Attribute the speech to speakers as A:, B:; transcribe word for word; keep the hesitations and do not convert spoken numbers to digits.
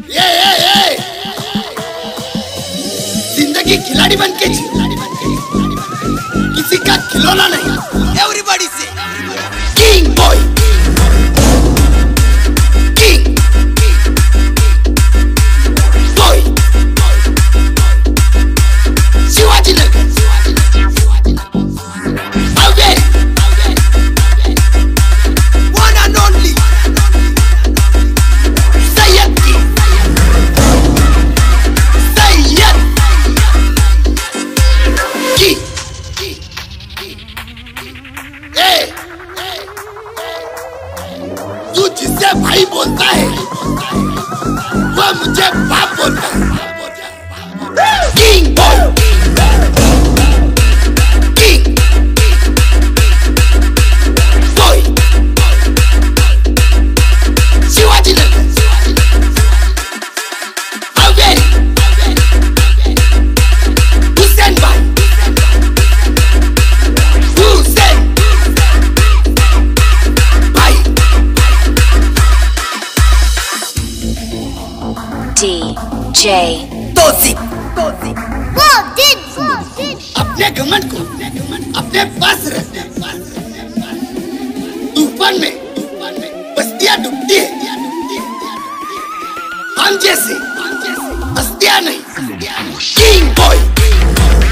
A: ये ये ये जिंदगी खिलाड़ी बन के जी, किसी का खिलौना नहीं। एवरीबॉडी से king boy, king boy, Shivaji Nagar, अवेरी, वन एंड ओनली सैयद की, सैयद की। ए, तू जिससे भाई बोलता है वो मुझे बाप बोलता है। King boy, king boy, Shivaji Nagar, अवेरी, हुसैन भाई, हुसैन भाई,
B: D J
A: Tausif.
C: Whoa, did, whoa, did.
A: अपने घमंड को अपने पास रखते, तूफान में बस्तियां डूबती है, हम जैसे हस्तियां नहीं। King boy,